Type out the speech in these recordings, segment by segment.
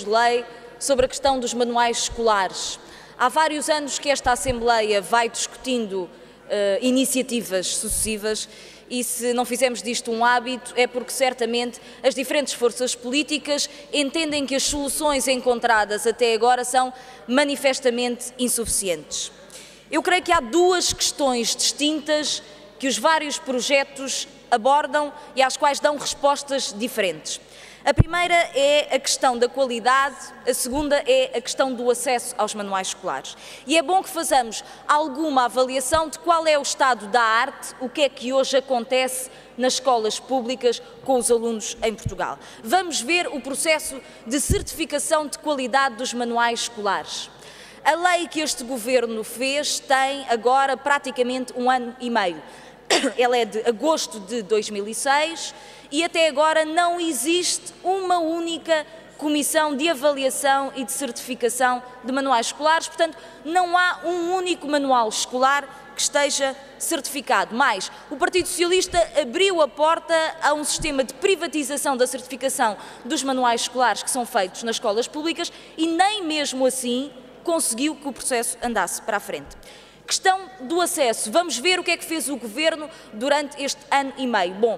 de lei sobre a questão dos manuais escolares. Há vários anos que esta Assembleia vai discutindo iniciativas sucessivas e se não fizermos disto um hábito é porque certamente as diferentes forças políticas entendem que as soluções encontradas até agora são manifestamente insuficientes. Eu creio que há duas questões distintas que os vários projetos abordam e às quais dão respostas diferentes. A primeira é a questão da qualidade, a segunda é a questão do acesso aos manuais escolares. E é bom que façamos alguma avaliação de qual é o estado da arte, o que é que hoje acontece nas escolas públicas com os alunos em Portugal. Vamos ver o processo de certificação de qualidade dos manuais escolares. A lei que este Governo fez tem agora praticamente 1 ano e meio. Ela é de agosto de 2006 e até agora não existe uma única comissão de avaliação e de certificação de manuais escolares, portanto, não há um único manual escolar que esteja certificado. Mais, o Partido Socialista abriu a porta a um sistema de privatização da certificação dos manuais escolares que são feitos nas escolas públicas e nem mesmo assim conseguiu que o processo andasse para a frente. Questão do acesso. Vamos ver o que é que fez o Governo durante este ano e meio. Bom,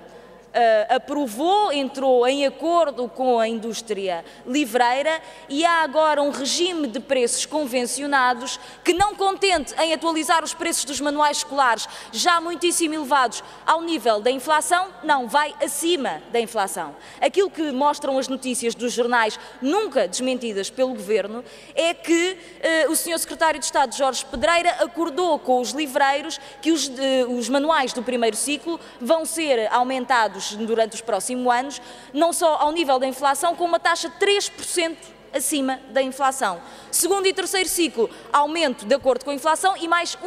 aprovou, entrou em acordo com a indústria livreira e há agora um regime de preços convencionados que, não contente em atualizar os preços dos manuais escolares já muitíssimo elevados ao nível da inflação, não, vai acima da inflação. Aquilo que mostram as notícias dos jornais, nunca desmentidas pelo Governo, é que o Sr. Secretário de Estado, Jorge Pedreira, acordou com os livreiros que os manuais do primeiro ciclo vão ser aumentados durante os próximos anos, não só ao nível da inflação, com uma taxa 3% acima da inflação. Segundo e terceiro ciclo, aumento de acordo com a inflação e mais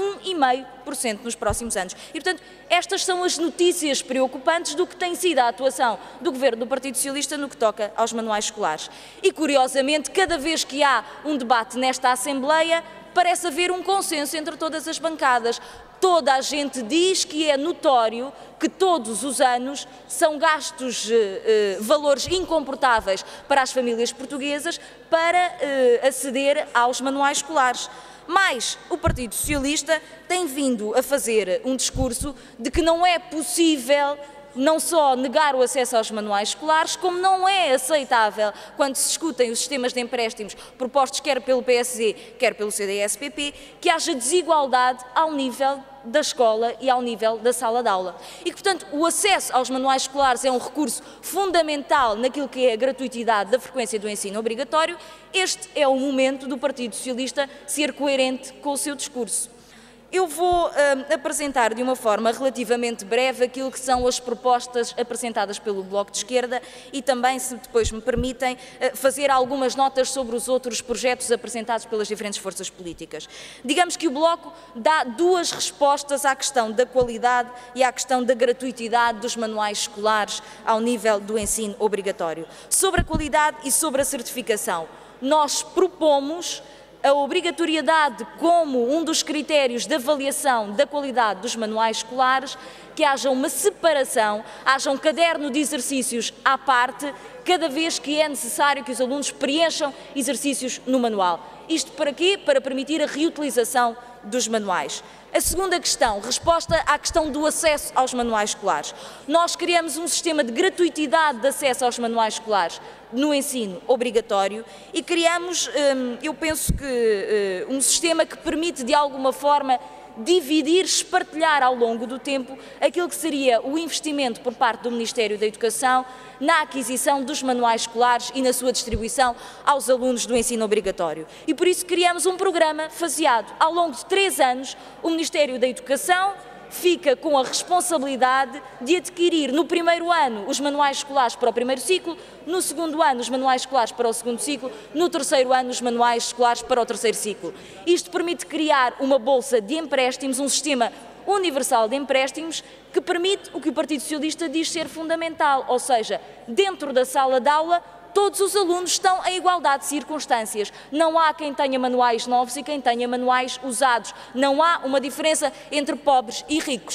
1,5% nos próximos anos. E, portanto, estas são as notícias preocupantes do que tem sido a atuação do Governo do Partido Socialista no que toca aos manuais escolares. E, curiosamente, cada vez que há um debate nesta Assembleia, parece haver um consenso entre todas as bancadas. Toda a gente diz que é notório que todos os anos são gastos valores incomportáveis para as famílias portuguesas para aceder aos manuais escolares. Mas o Partido Socialista tem vindo a fazer um discurso de que não é possível não só negar o acesso aos manuais escolares, como não é aceitável, quando se discutem os sistemas de empréstimos propostos quer pelo PSD, quer pelo CDS-PP, que haja desigualdade ao nível da escola e ao nível da sala de aula. E que, portanto, o acesso aos manuais escolares é um recurso fundamental naquilo que é a gratuitidade da frequência do ensino obrigatório. Este é o momento do Partido Socialista ser coerente com o seu discurso. Eu vou apresentar de uma forma relativamente breve aquilo que são as propostas apresentadas pelo Bloco de Esquerda e também, se depois me permitem, fazer algumas notas sobre os outros projetos apresentados pelas diferentes forças políticas. Digamos que o Bloco dá duas respostas à questão da qualidade e à questão da gratuitidade dos manuais escolares ao nível do ensino obrigatório. Sobre a qualidade e sobre a certificação, nós propomos a obrigatoriedade como um dos critérios de avaliação da qualidade dos manuais escolares, que haja uma separação, haja um caderno de exercícios à parte, cada vez que é necessário que os alunos preencham exercícios no manual. Isto para quê? Para permitir a reutilização dos manuais. A segunda questão, resposta à questão do acesso aos manuais escolares. Nós criamos um sistema de gratuitidade de acesso aos manuais escolares no ensino obrigatório e criamos, eu penso que, um sistema que permite de alguma forma dividir, espartilhar ao longo do tempo aquilo que seria o investimento por parte do Ministério da Educação na aquisição dos manuais escolares e na sua distribuição aos alunos do ensino obrigatório. E por isso criamos um programa faseado. Ao longo de 3 anos, o Ministério da Educação fica com a responsabilidade de adquirir no primeiro ano os manuais escolares para o primeiro ciclo, no segundo ano os manuais escolares para o segundo ciclo, no terceiro ano os manuais escolares para o terceiro ciclo. Isto permite criar uma bolsa de empréstimos, um sistema universal de empréstimos que permite o que o Partido Socialista diz ser fundamental, ou seja, dentro da sala de aula todos os alunos estão em igualdade de circunstâncias. Não há quem tenha manuais novos e quem tenha manuais usados. Não há uma diferença entre pobres e ricos.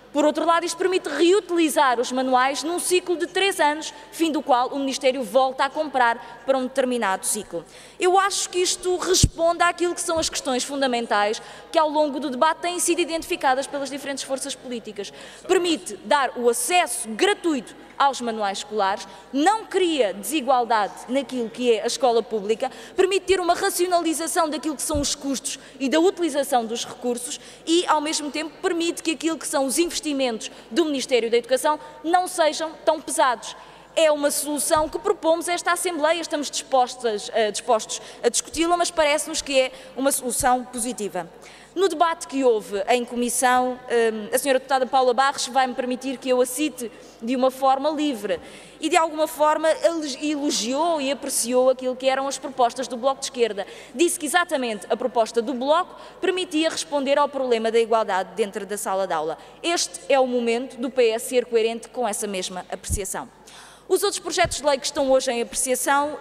Por outro lado, isto permite reutilizar os manuais num ciclo de 3 anos, fim do qual o Ministério volta a comprar para um determinado ciclo. Eu acho que isto responde àquilo que são as questões fundamentais que ao longo do debate têm sido identificadas pelas diferentes forças políticas. Permite dar o acesso gratuito aos manuais escolares, não cria desigualdade naquilo que é a escola pública, permite ter uma racionalização daquilo que são os custos e da utilização dos recursos e, ao mesmo tempo, permite que aquilo que são os investimentos do Ministério da Educação não sejam tão pesados. É uma solução que propomos a esta Assembleia, estamos dispostos a discuti-la, mas parece-nos que é uma solução positiva. No debate que houve em comissão, a senhora deputada Paula Barros vai-me permitir que eu a cite de uma forma livre e, de alguma forma, elogiou e apreciou aquilo que eram as propostas do Bloco de Esquerda. Disse que exatamente a proposta do Bloco permitia responder ao problema da igualdade dentro da sala de aula. Este é o momento do PS ser coerente com essa mesma apreciação. Os outros projetos de lei que estão hoje em apreciação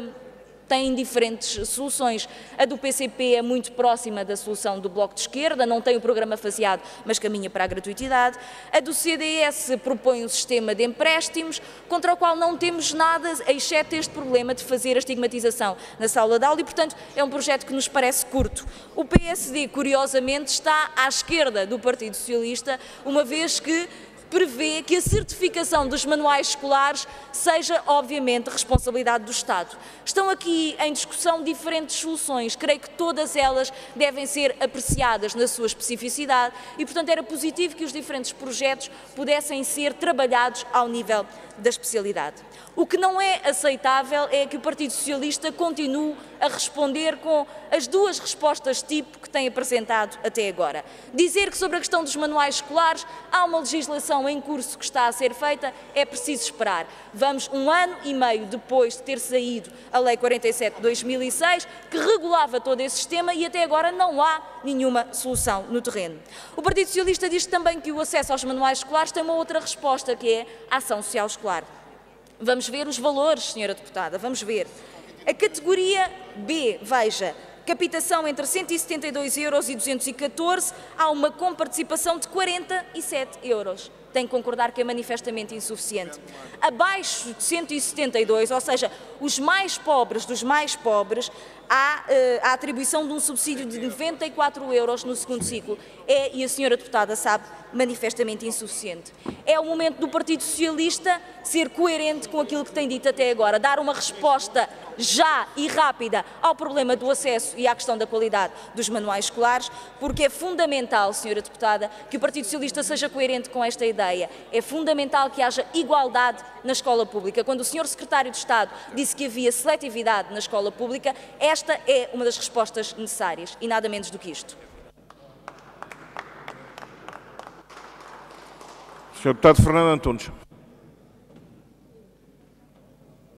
têm diferentes soluções. A do PCP é muito próxima da solução do Bloco de Esquerda, não tem o programa faseado, mas caminha para a gratuitidade. A do CDS propõe um sistema de empréstimos, contra o qual não temos nada, exceto este problema de fazer a estigmatização na sala de aula e, portanto, é um projeto que nos parece curto. O PSD, curiosamente, está à esquerda do Partido Socialista, uma vez que prevê que a certificação dos manuais escolares seja, obviamente, responsabilidade do Estado. Estão aqui em discussão diferentes soluções, creio que todas elas devem ser apreciadas na sua especificidade e, portanto, era positivo que os diferentes projetos pudessem ser trabalhados ao nível da especialidade. O que não é aceitável é que o Partido Socialista continue a responder com as duas respostas tipo que tem apresentado até agora. Dizer que sobre a questão dos manuais escolares há uma legislação em curso que está a ser feita, é preciso esperar. Vamos 1 ano e meio depois de ter saído a Lei 47 de 2006, que regulava todo esse sistema e até agora não há nenhuma solução no terreno. O Partido Socialista diz também que o acesso aos manuais escolares tem uma outra resposta, que é a ação social escolar. Vamos ver os valores, senhora deputada, vamos ver. A categoria B, veja, captação entre 172 euros e 214, há uma comparticipação de 47 euros. Tem que concordar que é manifestamente insuficiente. Abaixo de 172, ou seja, os mais pobres dos mais pobres, há a atribuição de um subsídio de 94 euros no segundo ciclo. É, e a senhora deputada sabe, manifestamente insuficiente. É o momento do Partido Socialista ser coerente com aquilo que tem dito até agora, dar uma resposta já e rápida ao problema do acesso e à questão da qualidade dos manuais escolares, porque é fundamental, senhora deputada, que o Partido Socialista seja coerente com esta ideia. É fundamental que haja igualdade na escola pública. Quando o senhor Secretário de Estado disse que havia seletividade na escola pública, esta é uma das respostas necessárias e nada menos do que isto. Sr. Deputado Fernando Antunes.